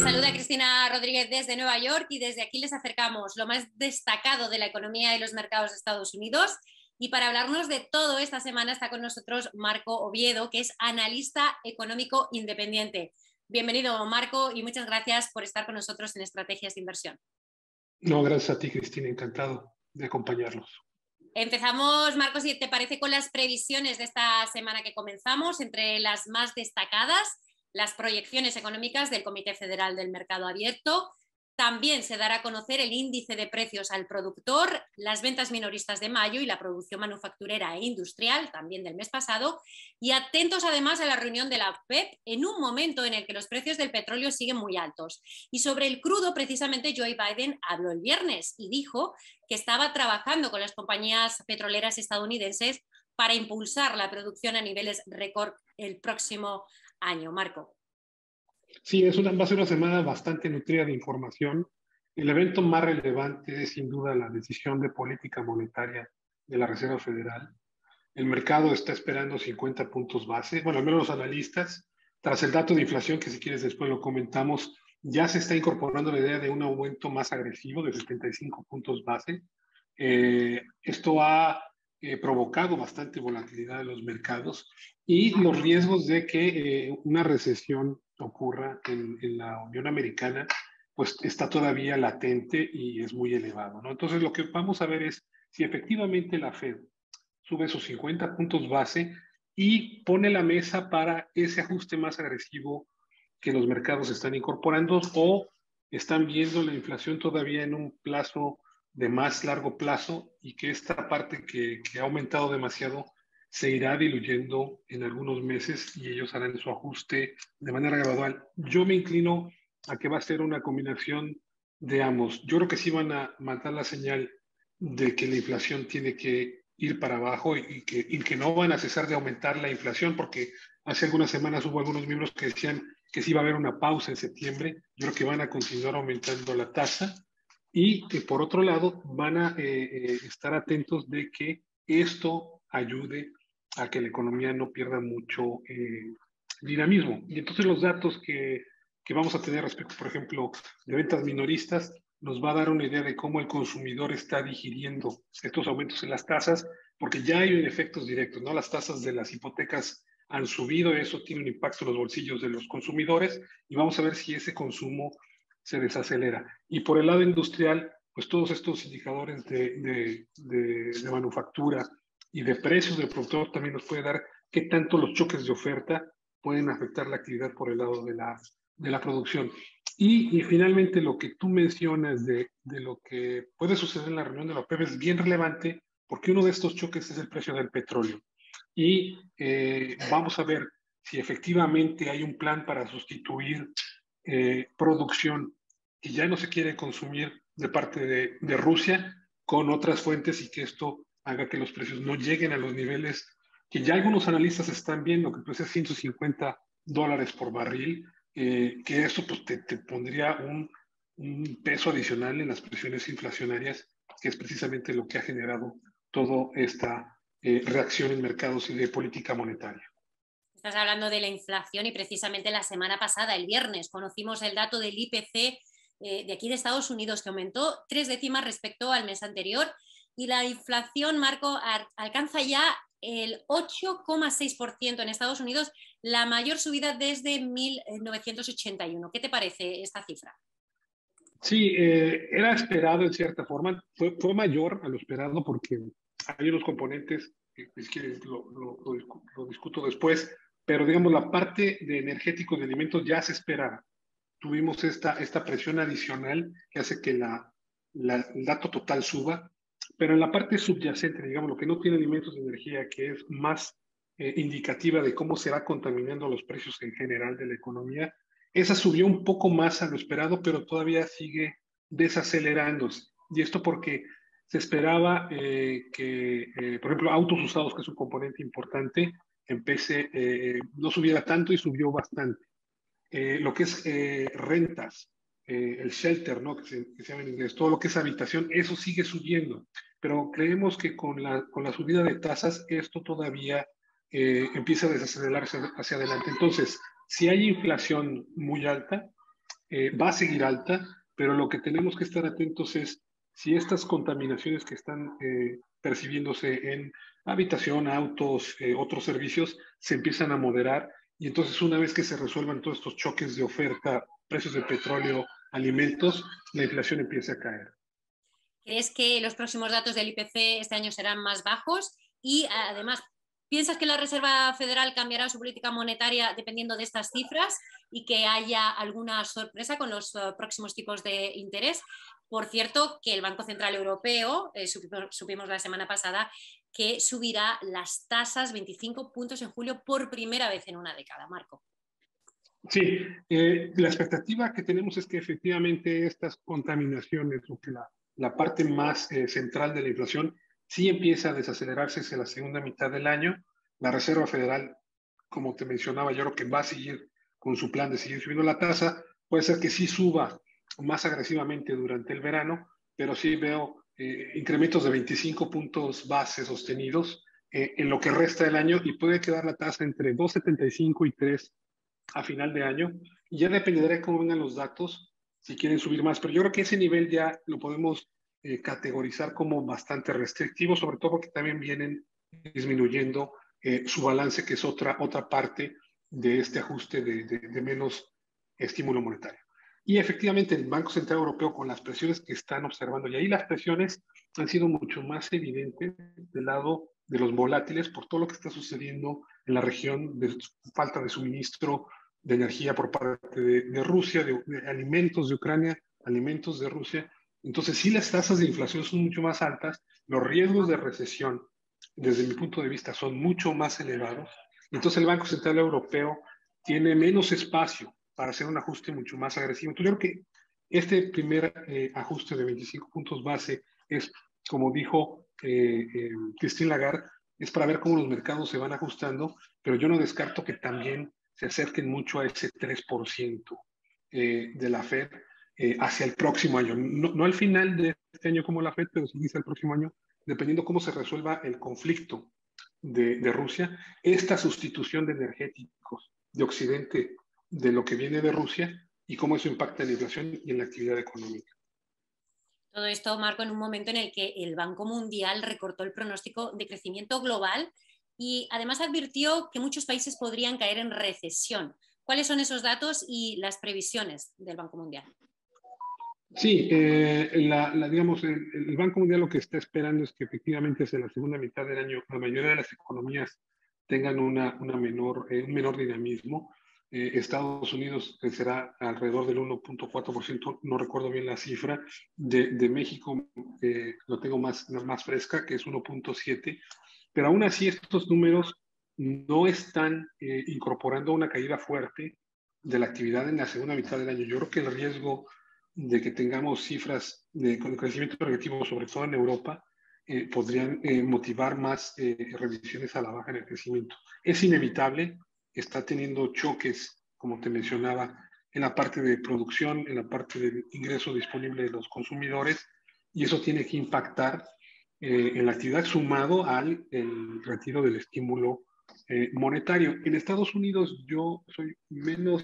Les saluda Cristina Rodríguez desde Nueva York y desde aquí les acercamos lo más destacado de la economía y los mercados de Estados Unidos. Y para hablarnos de todo esta semana está con nosotros Marco Oviedo, que es analista económico independiente. Bienvenido, Marco, y muchas gracias por estar con nosotros en Estrategias de Inversión. No, gracias a ti, Cristina. Encantado de acompañarlos. Empezamos, Marco, si te parece, con las previsiones de esta semana que comenzamos. Entre las más destacadas, las proyecciones económicas del Comité Federal del Mercado Abierto. También se dará a conocer el índice de precios al productor, las ventas minoristas de mayo y la producción manufacturera e industrial, también del mes pasado. Y atentos además a la reunión de la OPEP en un momento en el que los precios del petróleo siguen muy altos. Y sobre el crudo, precisamente, Joe Biden habló el viernes y dijo que estaba trabajando con las compañías petroleras estadounidenses para impulsar la producción a niveles récord el próximo año. Marco. Sí, va a ser una semana bastante nutrida de información. El evento más relevante es sin duda la decisión de política monetaria de la Reserva Federal. El mercado está esperando 50 puntos base, bueno, al menos los analistas. Tras el dato de inflación, que si quieres después lo comentamos, ya se está incorporando la idea de un aumento más agresivo de 75 puntos base. Esto ha provocado bastante volatilidad en los mercados y los riesgos de que una recesión ocurra en la Unión Americana, pues está todavía latente y es muy elevado, ¿no? Entonces, lo que vamos a ver es si efectivamente la Fed sube sus 50 puntos base y pone la mesa para ese ajuste más agresivo que los mercados están incorporando, o están viendo la inflación todavía en un plazo de más largo plazo y que esta parte que ha aumentado demasiado se irá diluyendo en algunos meses y ellos harán su ajuste de manera gradual. Yo me inclino a que va a ser una combinación de ambos. Yo creo que sí van a mandar la señal de que la inflación tiene que ir para abajo y que no van a cesar de aumentar la inflación, porque hace algunas semanas hubo algunos miembros que decían que sí va a haber una pausa en septiembre. Yo creo que van a continuar aumentando la tasa y que por otro lado van a estar atentos de que esto ayude a que la economía no pierda mucho dinamismo. Y entonces los datos que vamos a tener respecto, por ejemplo, de ventas minoristas, nos va a dar una idea de cómo el consumidor está digiriendo estos aumentos en las tasas, porque ya hay efectos directos, ¿no? Las tasas de las hipotecas han subido, eso tiene un impacto en los bolsillos de los consumidores y vamos a ver si ese consumo se desacelera. Y por el lado industrial, pues todos estos indicadores de manufactura y de precios del productor también nos puede dar qué tanto los choques de oferta pueden afectar la actividad por el lado de la producción. Y finalmente lo que tú mencionas de lo que puede suceder en la reunión de la OPEP es bien relevante, porque uno de estos choques es el precio del petróleo. Y vamos a ver si efectivamente hay un plan para sustituir producción que ya no se quiere consumir de parte de Rusia con otras fuentes, y que esto haga que los precios no lleguen a los niveles que ya algunos analistas están viendo, que puede ser $150 por barril, que eso pues, te pondría un peso adicional en las presiones inflacionarias, que es precisamente lo que ha generado toda esta reacción en mercados y de política monetaria. Estás hablando de la inflación y precisamente la semana pasada, el viernes, conocimos el dato del IPC de aquí de Estados Unidos, que aumentó 3 décimas respecto al mes anterior, y la inflación, Marco, alcanza ya el 8,6% en Estados Unidos, la mayor subida desde 1981. ¿Qué te parece esta cifra? Sí, era esperado en cierta forma, fue mayor a lo esperado porque hay unos componentes que lo discuto después, pero digamos la parte de energéticos de alimentos ya se esperaba. Tuvimos esta presión adicional que hace que el dato total suba, pero en la parte subyacente, digamos, lo que no tiene alimentos de energía, que es más indicativa de cómo se va contaminando los precios en general de la economía, esa subió un poco más a lo esperado, pero todavía sigue desacelerándose. Y esto porque se esperaba por ejemplo, autos usados, que es un componente importante, no subiera tanto y subió bastante. Lo que es rentas, el shelter, ¿no? que se llama en inglés, todo lo que es habitación, eso sigue subiendo. Pero creemos que con la subida de tasas, esto todavía empieza a desacelerarse hacia adelante. Entonces, si hay inflación muy alta, va a seguir alta, pero lo que tenemos que estar atentos es si estas contaminaciones que están percibiéndose en habitación, autos, otros servicios, se empiezan a moderar y entonces una vez que se resuelvan todos estos choques de oferta, precios de petróleo, alimentos, la inflación empieza a caer. ¿Crees que los próximos datos del IPC este año serán más bajos? Y además, ¿piensas que la Reserva Federal cambiará su política monetaria dependiendo de estas cifras y que haya alguna sorpresa con los próximos tipos de interés? Por cierto, que el Banco Central Europeo, supimos la semana pasada, que subirá las tasas 25 puntos en julio por primera vez en una década. Marco. Sí, la expectativa que tenemos es que efectivamente estas contaminaciones, o que la parte más central de la inflación, sí empieza a desacelerarse hacia la segunda mitad del año. La Reserva Federal, como te mencionaba, yo creo que va a seguir con su plan de seguir subiendo la tasa. Puede ser que sí suba más agresivamente durante el verano, pero sí veo incrementos de 25 puntos base sostenidos en lo que resta del año y puede quedar la tasa entre 2,75 y 3 a final de año. Y ya dependerá de cómo vengan los datos, si quieren subir más. Pero yo creo que ese nivel ya lo podemos categorizar como bastante restrictivo, sobre todo porque también vienen disminuyendo su balance, que es otra parte de este ajuste de menos estímulo monetario. Y efectivamente el Banco Central Europeo, con las presiones que están observando, y ahí las presiones han sido mucho más evidentes del lado de los volátiles por todo lo que está sucediendo en la región de falta de suministro de energía por parte de Rusia, de alimentos de Ucrania, alimentos de Rusia. Entonces, sí, las tasas de inflación son mucho más altas, los riesgos de recesión, desde mi punto de vista, son mucho más elevados. Entonces, el Banco Central Europeo tiene menos espacio para hacer un ajuste mucho más agresivo. Entonces, yo creo que este primer ajuste de 25 puntos base es, como dijo Christine Lagarde, es para ver cómo los mercados se van ajustando, pero yo no descarto que también se acerquen mucho a ese 3% de la Fed hacia el próximo año. No al final de este año como la Fed, pero sí dice el próximo año, dependiendo cómo se resuelva el conflicto de Rusia, esta sustitución de energéticos de Occidente de lo que viene de Rusia y cómo eso impacta en la inflación y en la actividad económica. Todo esto, Marco, en un momento en el que el Banco Mundial recortó el pronóstico de crecimiento global y además advirtió que muchos países podrían caer en recesión. ¿Cuáles son esos datos y las previsiones del Banco Mundial? Sí, digamos, el Banco Mundial lo que está esperando es que efectivamente hacia la segunda mitad del año la mayoría de las economías tengan un menor dinamismo. Estados Unidos crecerá alrededor del 1,4%, no recuerdo bien la cifra. De México lo tengo más fresca, que es 1,7%, pero aún así estos números no están incorporando una caída fuerte de la actividad en la segunda mitad del año. Yo creo que el riesgo de que tengamos cifras con crecimiento negativo, sobre todo en Europa, podrían motivar más revisiones a la baja en el crecimiento. Es inevitable, está teniendo choques, como te mencionaba, en la parte de producción, en la parte del ingreso disponible de los consumidores, y eso tiene que impactar en la actividad sumado al el retiro del estímulo monetario. En Estados Unidos yo soy menos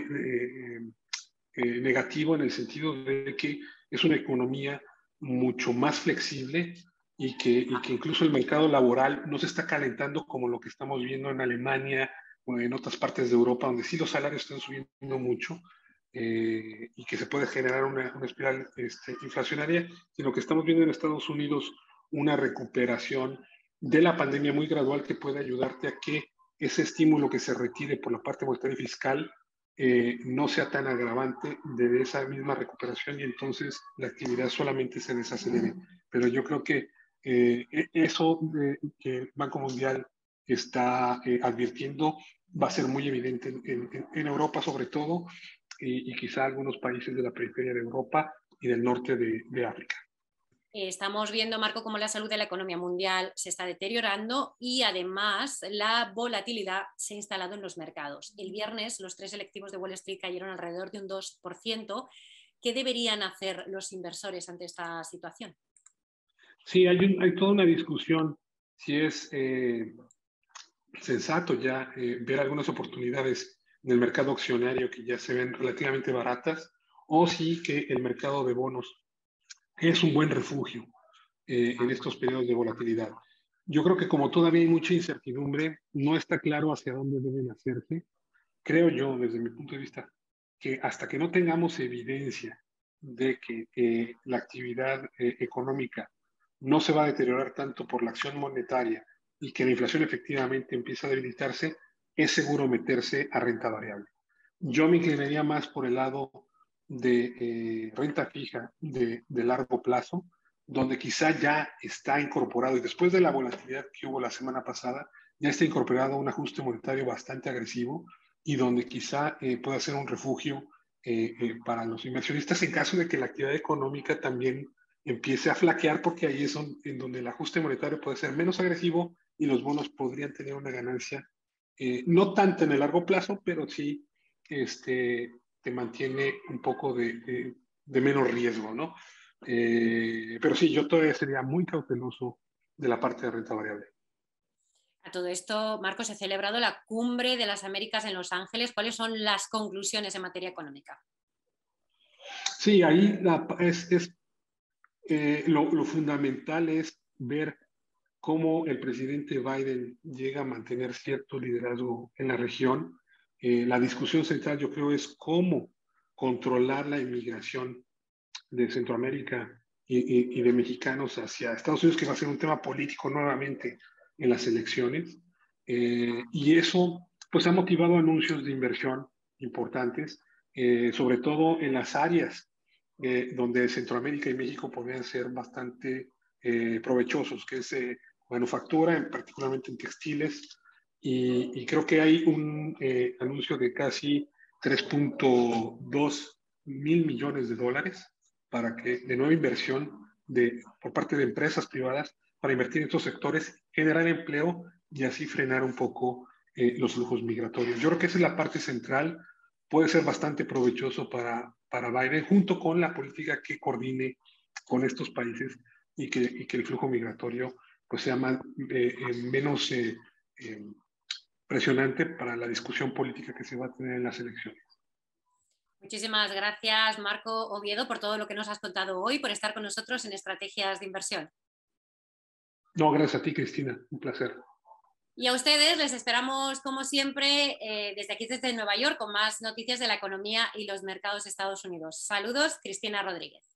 negativo en el sentido de que es una economía mucho más flexible y que incluso el mercado laboral no se está calentando como lo que estamos viendo en Alemania o en otras partes de Europa, donde sí los salarios están subiendo mucho y que se puede generar una espiral inflacionaria, sino que estamos viendo en Estados Unidos una recuperación de la pandemia muy gradual que puede ayudarte a que ese estímulo que se retire por la parte monetaria y fiscal no sea tan agravante de esa misma recuperación y entonces la actividad solamente se desacelere. Pero yo creo que eso que el Banco Mundial está advirtiendo va a ser muy evidente en Europa sobre todo y quizá algunos países de la periferia de Europa y del norte de África. Estamos viendo, Marco, cómo la salud de la economía mundial se está deteriorando y además la volatilidad se ha instalado en los mercados. El viernes los 3 selectivos de Wall Street cayeron alrededor de un 2%. ¿Qué deberían hacer los inversores ante esta situación? Sí, hay toda una discusión si es sensato ya ver algunas oportunidades en el mercado accionario que ya se ven relativamente baratas. o sí que el mercado de bonos es un buen refugio en estos periodos de volatilidad. Yo creo que como todavía hay mucha incertidumbre, no está claro hacia dónde deben hacerse. Creo yo, desde mi punto de vista, que hasta que no tengamos evidencia de que la actividad económica no se va a deteriorar tanto por la acción monetaria y que la inflación efectivamente empieza a debilitarse, es seguro meterse a renta variable. Yo me inclinaría más por el lado de renta fija de largo plazo, donde quizá ya está incorporado, y después de la volatilidad que hubo la semana pasada, ya está incorporado un ajuste monetario bastante agresivo y donde quizá pueda ser un refugio para los inversionistas en caso de que la actividad económica también empiece a flaquear, porque ahí es en donde el ajuste monetario puede ser menos agresivo y los bonos podrían tener una ganancia, no tanto en el largo plazo, pero sí te mantiene un poco de menos riesgo, ¿no? Pero sí, yo todavía sería muy cauteloso de la parte de renta variable. A todo esto, Marcos, se ha celebrado la Cumbre de las Américas en Los Ángeles. ¿Cuáles son las conclusiones en materia económica? Sí, ahí lo fundamental es ver cómo el presidente Biden llega a mantener cierto liderazgo en la región. La discusión central, yo creo, es cómo controlar la inmigración de Centroamérica y de mexicanos hacia Estados Unidos, que va a ser un tema político nuevamente en las elecciones. Y eso, pues, ha motivado anuncios de inversión importantes, sobre todo en las áreas donde Centroamérica y México podrían ser bastante provechosos, que es manufactura, particularmente en textiles, y creo que hay un anuncio de casi 3.2 mil millones de dólares para que de nueva inversión por parte de empresas privadas para invertir en estos sectores, generar empleo y así frenar un poco los flujos migratorios. Yo creo que esa es la parte central, puede ser bastante provechoso para Biden, junto con la política que coordine con estos países y que el flujo migratorio pues sea menos presionante para la discusión política que se va a tener en las elecciones. Muchísimas gracias, Marco Oviedo, por todo lo que nos has contado hoy, por estar con nosotros en Estrategias de Inversión. No, gracias a ti, Cristina. Un placer. Y a ustedes les esperamos, como siempre, desde aquí, desde Nueva York, con más noticias de la economía y los mercados de Estados Unidos. Saludos, Cristina Rodríguez.